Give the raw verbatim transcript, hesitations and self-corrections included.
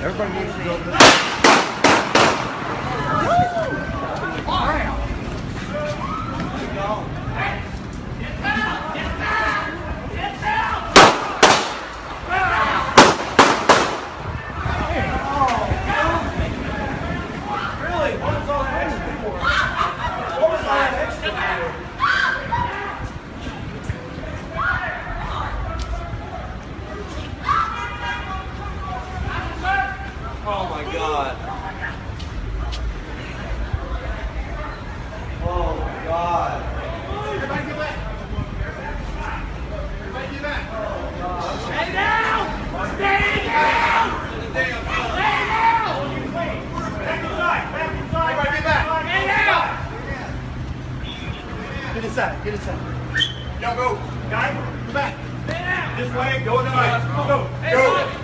Everybody needs to go to the Oh my God. Oh my God. Everybody get back. Everybody get back. Oh God. Stay down! Stay down! Stay down! Back inside! Back inside! Everybody get back! Stay down! Get inside! Get inside! Y'all go! Guys, get back! Stay down! This way, go inside! Go! Go!